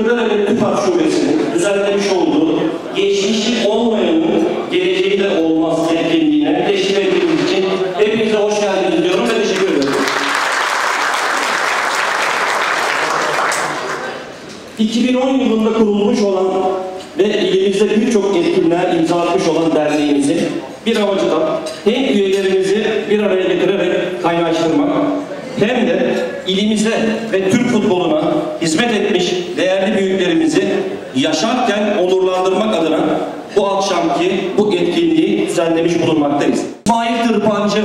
Kırklareli TÜPAK Şubesi'nin düzenlemiş olduğu geçmişi olmayanın geleceği de olmaz etkinliğine teşrif ettiğiniz için hepinize hoş geldiniz diyorum ve teşekkür ederim. 2010 yılında kurulmuş olan ve ilimizde birçok etkinliğe imza atmış olan derneğimizin bir amacı da hem üyelerimizi bir araya getirerek kaynaştırmak hem de ilimize ve Türk futboluna hizmet etmiş değerli büyüklerimizi yaşarken onurlandırmak adına bu akşamki bu etkinliği düzenlemiş bulunmaktayız. İsmail Tırpancı,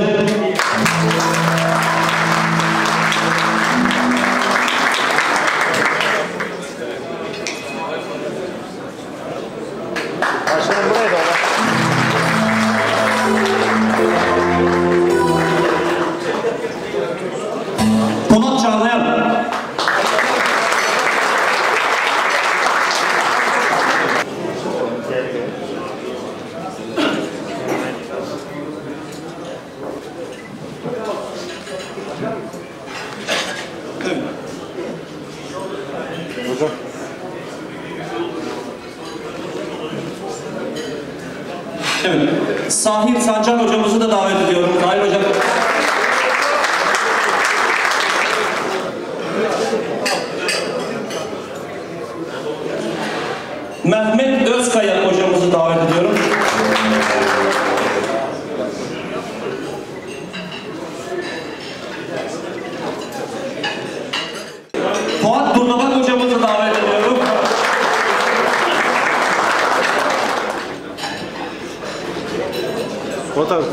Polat Çağlayan, Hocam. evet, Sahil Sancar hocamızı da davet ediyorum. Sahil hocam. Mehmet Özkaya hocamızı davet ediyorum. Fuat Durdabak hocamızı davet ediyorum. Fuat abi.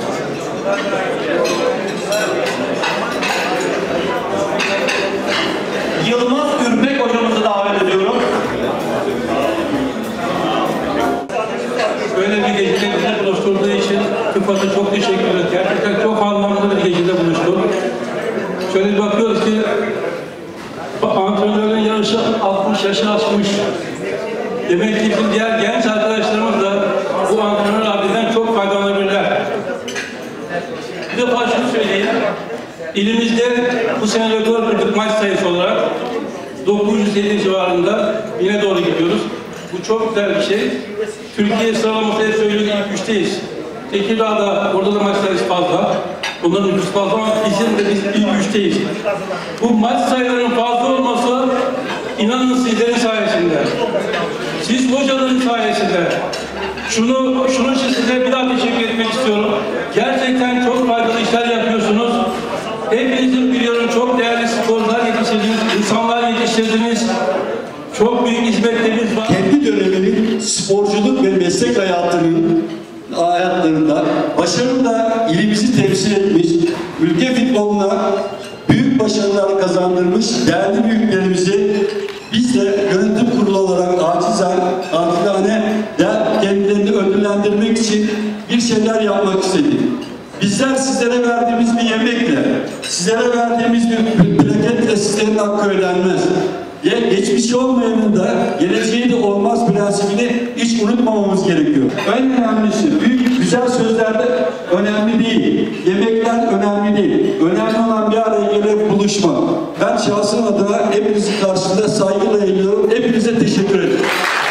Yılmaz Ürpek hocamızı davet ediyorum. Böyle bir gecede bizi buluşturduğu için TÜPAK'a çok teşekkür ederiz. Gerçekten çok anlamlı bir gecede buluştuk. Şöyle bir bakıyoruz ki antrenörlerin yarışı 60 yaşı aşmış. Demek ki bizim diğer genç arkadaşlarımız da bu antrenör abiden çok faydalanabilirler. Bir defa şunu söyleyeyim. İlimizde bu sene rekor kırdık maç sayısı olarak 907 civarında yine doğru gidiyoruz. Bu çok güzel bir şey. Türkiye sıralamasıyla söylüyoruz ilk üçteyiz. Tekirdağ'da orada da maç sayısı fazla. Bunların nüfusu fazla ama bizim de biz ilk üçteyiz. Bu maç sayılarının fazla olması inanın sizlerin sayesinde. Siz hocaların sayesinde. Şunu için size bir daha teşekkür etmek istiyorum. Gerçekten çok faydalı işler yapıyorsunuz. Hepinizin biliyorum çok değerli sporcular yetiştirdiniz, insanlar yetiştirdiniz. Çok büyük hizmetleriniz var. Kendi döneminin sporculuk ve meslek hayatlarında başarıyla ilimizi temsil etmiş, ülke futboluna büyük başarılar kazandırmış değerli büyüklerimizi biz de yönetim kurulu olarak acizane kendilerini ödüllendirmek için bir şeyler yapmak istedik. Bizler sizlere verdiğimiz bir yemekle, sizlere verdiğimiz bir plaketle sizlerin hakkı ödenmez. Geçmişi olmayanın da geleceği de olmaz prensibini hiç unutmamamız gerekiyor. En önemlisi büyük güzel sözler de önemli değil. Yemekler önemli değil. Önemli olan bir araya gelip buluşma. Ben şahsım adına hepinizin karşısında saygıyla eğiliyorum. Hepinize teşekkür ederim.